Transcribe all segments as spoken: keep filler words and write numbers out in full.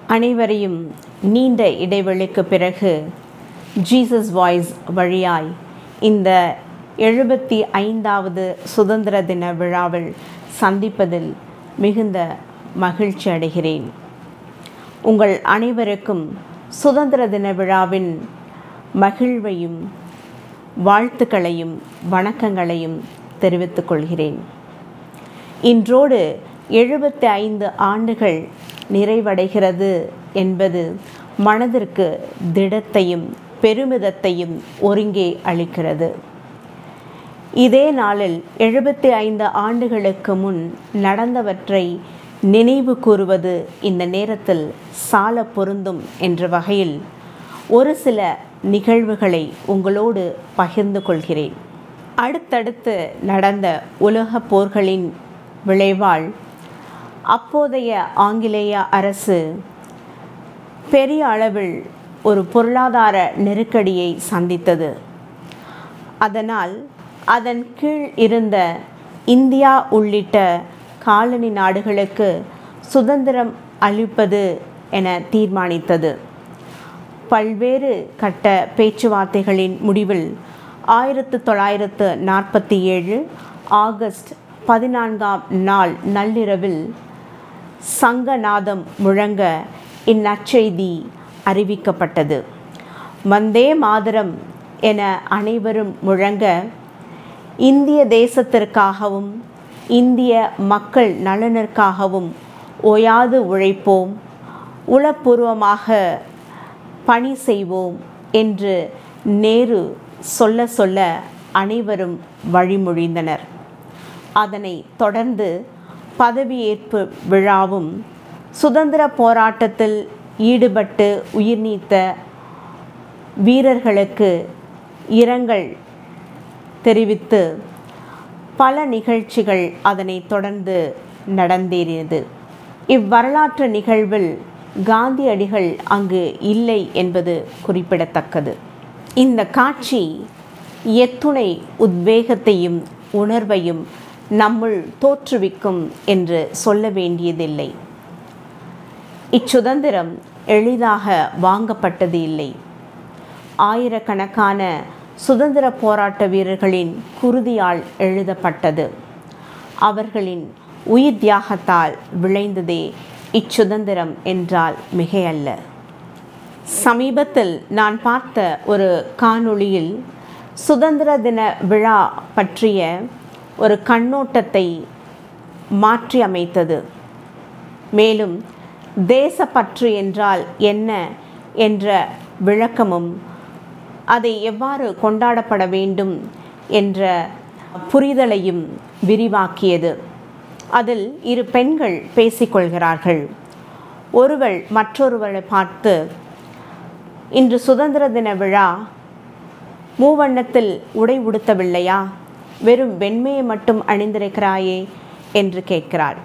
அனைவரையும் நீண்ட இடைவெளிக்கு பிறகு ஜீசஸ் வாய்ஸ் வழியாய் இந்த எழுபத்தி ஐந்தாவது சுதந்திர தின விழாவில் சந்திப்பதில் மிகுந்த மகிழ்ச்சி அடைகிறேன். உங்கள் அனைவருக்கும் சுதந்திர தின விழாவின் மகிழ்வையும் வாழ்த்துக்களையும் வணக்கங்களையும் தெரிவித்துக் கொள்கிறேன். இன்றோடு எழுபத்தி ஐந்து ஆண்டுகள் நிறைவடைகிறது என்பது மனதிற்கு திடத்தையும் பெருமிதத்தையும் ஒருங்கே அளிக்கிறது. இதே நாளில் எழுபத்தி ஐந்து ஆண்டுகளுக்கு முன் நடந்தவற்றை நினைவு கூறுவது இந்த நேரத்தில் சால பொருந்தும் என்ற வகையில் ஒரு சில நிகழ்வுகளை உங்களோடு பகிர்ந்து கொள்கிறேன். அடுத்தடுத்து நடந்த உலக போர்களின் விளைவால் அப்போதைய ஆங்கிலேய அரசு பெரிய அளவில் ஒரு பொருளாதார நெருக்கடியை சந்தித்தது. அதனால் அதன் கீழ் இருந்த இந்தியா உள்ளிட்ட காலனி நாடுகளுக்கு சுதந்திரம் அளிப்பது என தீர்மானித்தது. பல்வேறு கட்ட பேச்சுவார்த்தைகளின் முடிவில் ஆயிரத்து தொள்ளாயிரத்து நாற்பத்தி ஏழு ஆகஸ்ட் பதினான்காம் நாள் நள்ளிரவில் சங்கநாதம் முழங்க இந்நற்செய்தி அறிவிக்கப்பட்டது. வந்தே மாதரம் என அனைவரும் முழங்க இந்திய தேசத்திற்காகவும் இந்திய மக்கள் நலனிற்காகவும் ஓயாது உழைப்போம், உளப்பூர்வமாக பணி செய்வோம் என்று நேரு சொல்ல சொல்ல அனைவரும் வழிமொழிந்தனர். அதனை தொடர்ந்து பதவியேற்பு விழாவும் சுதந்திர போராட்டத்தில் ஈடுபட்டு உயிர் நீத்த வீரர்களுக்கு இரங்கல் தெரிவித்து பல நிகழ்ச்சிகள் அதனை தொடர்ந்து நடந்தேறியது. இவ்வரலாற்று நிகழ்வில் காந்தியடிகள் அங்கு இல்லை என்பது குறிப்பிடத்தக்கது. இந்த காட்சி எத்துணை உத்வேகத்தையும் உணர்வையும் நம்முள் தோற்றுவிக்கும் என்று சொல்ல வேண்டியதில்லை. இச்சுதந்திரம் எளிதாக வாங்கப்பட்டது இல்லை. ஆயிரக்கணக்கான சுதந்திர போராட்ட வீரர்களின் குருதியால் எழுதப்பட்டது. அவர்களின் உயிர் தியாகத்தால் விளைந்ததே இச்சுதந்திரம் என்றால் மிகையல்ல. சமீபத்தில் நான் பார்த்த ஒரு காணொளியில் சுதந்திர தின விழா பற்றிய ஒரு கண்ணோட்டத்தை மாற்றி அமைத்தது. மேலும் தேசப்பற்று என்றால் என்ன என்ற விளக்கமும் அதை எவ்வாறு கொண்டாடப்பட வேண்டும் என்ற புரிதலையும் விரிவாக்கியது. அதில் இரு பெண்கள் பேசிக்கொள்கிறார்கள். ஒருவள் மற்றொருவரை பார்த்து, இன்று சுதந்திர தின விழா, மூவண்ணத்தில் உடை உடுத்தவில்லையா, வெறும் வெண்மையை மட்டும் அணிந்திருக்கிறாயே என்று கேட்கிறாள்.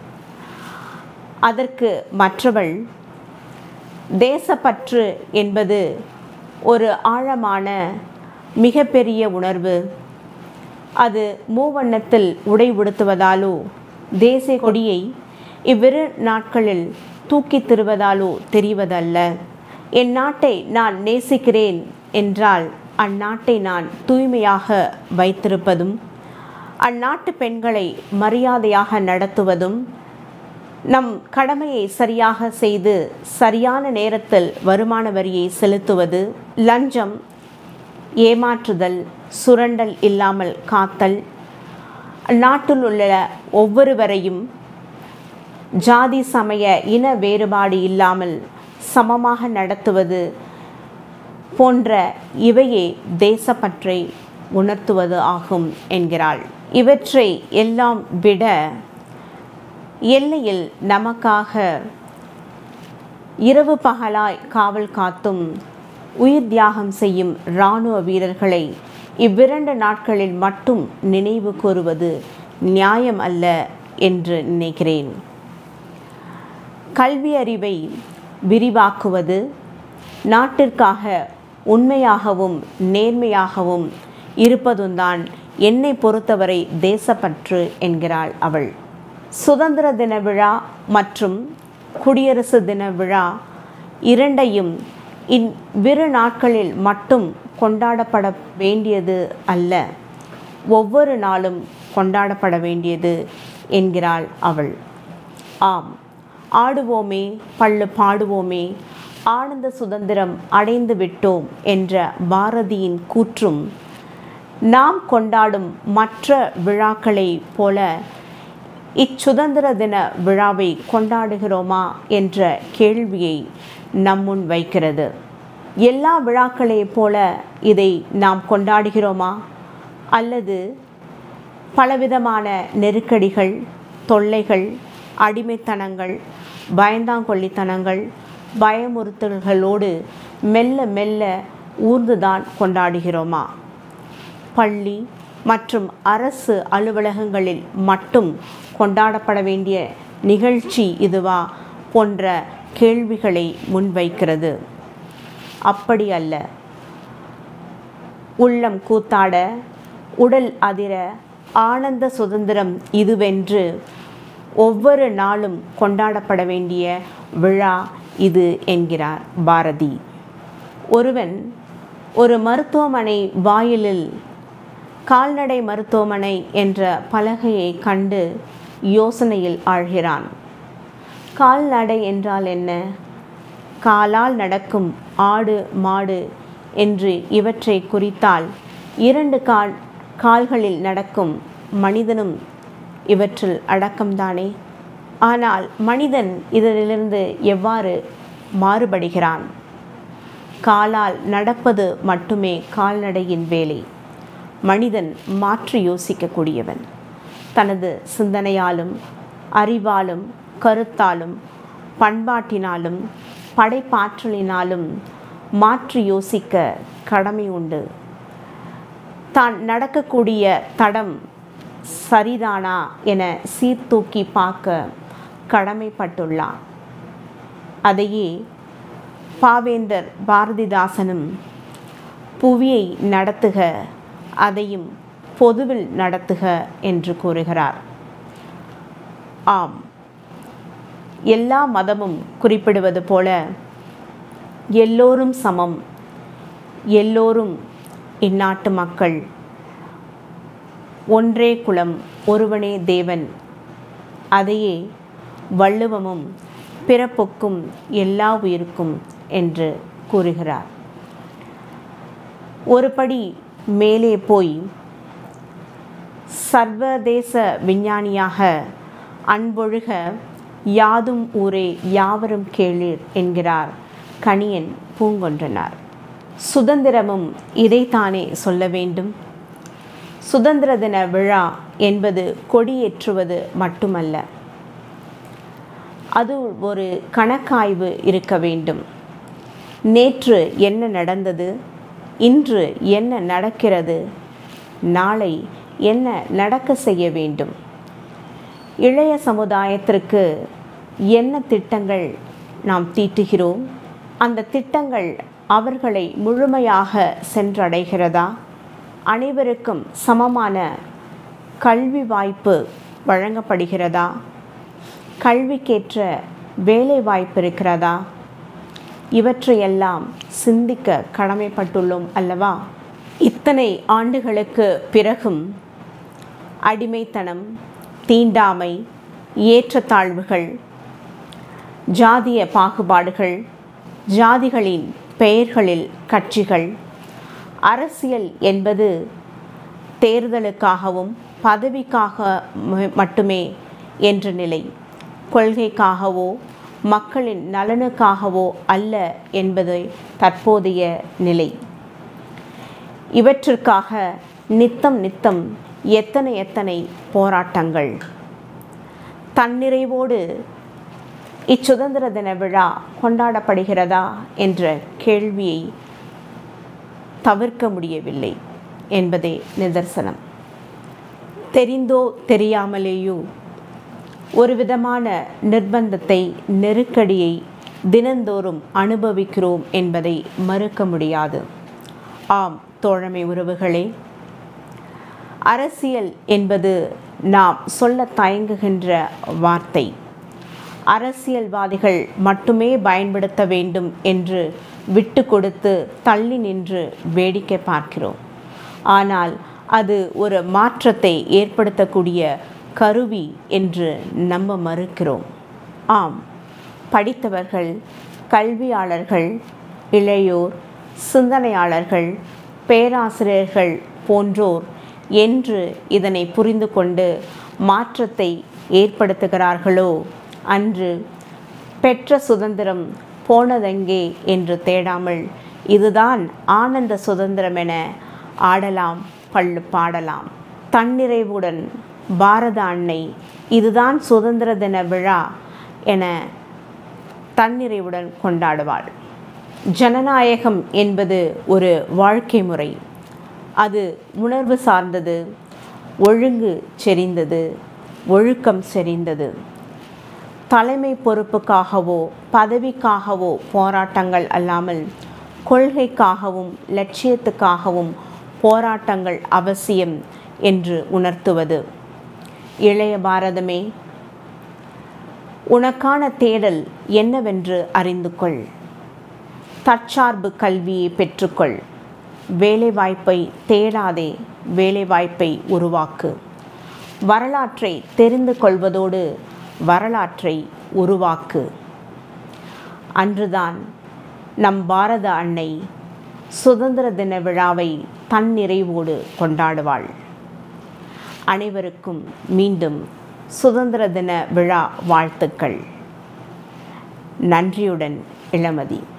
அதற்கு மற்றவள், தேசப்பற்று என்பது ஒரு ஆழமான மிகப்பெரிய உணர்வு. அது மூவண்ணத்தில் உடை உடுத்துவதாலோ தேசிய கொடியை இவ்விரு நாட்களில் தூக்கி திருவதாலோ தெரிவதல்ல. என் நாட்டை நான் நேசிக்கிறேன் என்றால் அந்நாட்டை நான் தூய்மையாக வைத்திருப்பதும் அந்நாட்டு பெண்களை மரியாதையாக நடத்துவதும் நம் கடமையை சரியாக செய்து சரியான நேரத்தில் வருமான வரியை செலுத்துவது, லஞ்சம், ஏமாற்றுதல், சுரண்டல் இல்லாமல் காத்தல், நாட்டில் உள்ள ஒவ்வொருவரையும் ஜாதி சமய இன வேறுபாடு இல்லாமல் சமமாக நடத்துவது போன்ற இவையே தேசப்பற்றை உணர்த்துவது ஆகும் என்கிறாள். இவற்றை எல்லாம் விட எல்லையில் நமக்காக இரவு பகலாய் காவல் காத்தும் உயிர் தியாகம் செய்யும் இராணுவ வீரர்களை இவ்விரண்டு நாட்களில் மட்டும் நினைவு கூறுவது நியாயம் அல்ல என்று நினைக்கிறேன். கல்வி அறிவை விரிவாக்குவது, நாட்டிற்காக உண்மையாகவும் நேர்மையாகவும் இருப்பதுதான் என்னை பொறுத்தவரை தேசப்பற்று என்கிறாள் அவள். சுதந்திர தின விழா மற்றும் குடியரசு தின விழா இரண்டையும் இவ்விரு நாட்களில் மட்டும் கொண்டாடப்பட வேண்டியது அல்ல, ஒவ்வொரு நாளும் கொண்டாடப்பட வேண்டியது என்கிறாள் அவள். ஆம், ஆடுவோமே பள்ளு பாடுவோமே, ஆனந்த சுதந்திரம் அடைந்து விட்டோம் என்ற பாரதியின் கூற்றும் நாம் கொண்டாடும் மற்ற விழாக்களைப் போல இச்சுதந்திர தின விழாவை கொண்டாடுகிறோமா என்ற கேள்வியை நம்முன் வைக்கிறது. எல்லா விழாக்களைப் போல இதை நாம் கொண்டாடுகிறோமா, அல்லது பலவிதமான நெருக்கடிகள், தொல்லைகள், அடிமைத்தனங்கள், பயந்தாங்கொள்ளித்தனங்கள், பயமுறுத்தல்களோடு மெல்ல மெல்ல ஊர்ந்துதான் கொண்டாடுகிறோமா? பள்ளி மற்றும் அரசு அலுவலகங்களில் மட்டும் கொண்டாடப்பட வேண்டிய நிகழ்ச்சி இதுவா போன்ற கேள்விகளை முன்வைக்கிறது. அப்படி அல்ல. உள்ளம் கூத்தாட, உடல் அதிர, ஆனந்த சுதந்திரம் இதுவென்று ஒவ்வொரு நாளும் கொண்டாடப்பட வேண்டிய விழா இது என்கிறார் பாரதி. ஒருவன் ஒரு மருத்துவமனை வாயிலில் கால்நடை மருத்துவமனை என்ற பலகையை கண்டு யோசனையில் ஆழ்கிறான். கால்நடை என்றால் என்ன? காலால் நடக்கும் ஆடு, மாடு என்று இவற்றை குறித்தால் இரண்டு கால் கால்களில் நடக்கும் மனிதனும் இவற்றில் அடக்கம்தானே. ஆனால் மனிதன் இதிலிருந்து எவ்வாறு மாறுபடுகிறான்? காலால் நடப்பது மட்டுமே கால்நடையின் வேலை. மனிதன் மாற்றி யோசிக்கக்கூடியவன். தனது சிந்தனையாலும் அறிவாலும் கருத்தாலும் பண்பாட்டினாலும் படைப்பாற்றலினாலும் மாற்றி யோசிக்க கடமை உண்டு. தான் நடக்கக்கூடிய தடம் சரிதானா என சீர்தூக்கி பார்க்க கடமைப்பட்டுள்ளான். அதையே பாவேந்தர் பாரதிதாசனும் புவியை நடத்துக, அதையும் பொதுவில் நடத்துக என்று கூறுகிறார். ஆம், எல்லா மதமும் குறிப்பிடுவது போல எல்லோரும் சமம், எல்லோரும் இந்நாட்டு மக்கள், ஒன்றே குலம், ஒருவனே தேவன். அதையே வள்ளுவமும் பிறப்புக்கும் எல்லா உயிருக்கும் என்று கூறுகிறார். ஒருபடி மேலே போய் சர்வதேச விஞ்ஞானியாக அன்பொழுக யாதும் ஊரே யாவரும் கேளீர் என்கிறார் கணியன் பூங்கொன்றனார். சுதந்திரமும் இதைத்தானே சொல்ல வேண்டும். சுதந்திர தின விழா என்பது கொடியேற்றுவது மட்டுமல்ல, அது ஒரு கணக்காய்வு இருக்க வேண்டும். நேற்று என்ன நடந்தது, இன்று என்ன நடக்கிறது, நாளை என்ன நடக்க செய்ய வேண்டும், இளைய சமுதாயத்திற்கு என்ன திட்டங்கள் நாம் தீட்டுகிறோம், அந்த திட்டங்கள் அவர்களை முழுமையாக சென்றடைகிறதா, அனைவருக்கும் சமமான கல்வி வாய்ப்பு வழங்கப்படுகிறதா, கல்விக்கேற்ற வேலை வாய்ப்பு இருக்கிறதா, இவற்றையெல்லாம் சிந்திக்க கடமைப்பட்டுள்ளோம் அல்லவா? இத்தனை ஆண்டுகளுக்கு பிறகும் அடிமைத்தனம், தீண்டாமை, ஏற்றத்தாழ்வுகள், ஜாதிய பாகுபாடுகள், ஜாதிகளின் பெயர்களில் கட்சிகள், அரசியல் என்பது தேர்தலுக்காகவும் பதவிக்காக மட்டுமே என்ற நிலை, கொள்கைக்காகவோ மக்களின் நலனுக்காகவோ அல்ல என்பது தற்போதைய நிலை. இவற்றிற்காக நித்தம் நித்தம் எத்தனை எத்தனை போராட்டங்கள். தன்னிறைவோடு இச்சுதந்திர தின விழா கொண்டாடப்படுகிறதா என்ற கேள்வியை தவிர்க்க முடியவில்லை என்பதே நிதர்சனம். தெரிந்தோ தெரியாமலேயோ ஒரு விதமான நிர்பந்தத்தை, நெருக்கடியை தினந்தோறும் அனுபவிக்கிறோம் என்பதை மறுக்க முடியாது. ஆம் தோழமை உறவுகளே, அரசியல் என்பது நாம் சொல்ல தயங்குகின்ற வார்த்தை. அரசியல்வாதிகள் மட்டுமே பயன்படுத்த வேண்டும் என்று விட்டு கொடுத்து தள்ளி நின்று வேடிக்கை பார்க்கிறோம். ஆனால் அது ஒரு மாற்றத்தை ஏற்படுத்தக்கூடிய கருவி என்று நம்ப மறுக்கிறோம். ஆம், படித்தவர்கள், கல்வியாளர்கள், இளையோர், சிந்தனையாளர்கள், பேராசிரியர்கள் போன்றோர் என்று இதனை புரிந்து கொண்டு மாற்றத்தை ஏற்படுத்துகிறார்களோ அன்று பெற்ற சுதந்திரம் போனதெங்கே என்று தேடாமல் இதுதான் ஆனந்த சுதந்திரம் என ஆடலாம், பள்ளு பாடலாம். தன்னிறைவுடன் பாரத அன்னை இதுதான் சுதந்திர தின விழா என தன்னிறைவுடன் கொண்டாடுவாள். ஜனநாயகம் என்பது ஒரு வாழ்க்கை முறை. அது உணர்வு சார்ந்தது, ஒழுங்கு செறிந்தது, ஒழுக்கம் செறிந்தது. தலைமை பொறுப்புக்காகவோ பதவிக்காகவோ போராட்டங்கள் அல்லாமல் கொள்கைக்காகவும் லட்சியத்துக்காகவும் போராட்டங்கள் அவசியம் என்று உணர்த்துவது. இளைய பாரதமே, உனக்கான தேடல் என்னவென்று அறிந்து கொள். தற்சார்பு கல்வியை பெற்றுக்கொள். வேலைவாய்ப்பை தேடாதே, வேலைவாய்ப்பை உருவாக்கு. வரலாற்றை தெரிந்து கொள்வதோடு வரலாற்றை உருவாக்கு. அன்றுதான் நம் பாரத அன்னை சுதந்திர தின விழாவை தன்னிறைவோடு கொண்டாடுவாள். அனைவருக்கும் மீண்டும் சுதந்திர தின விழா வாழ்த்துக்கள். நன்றியுடன் இளமதி.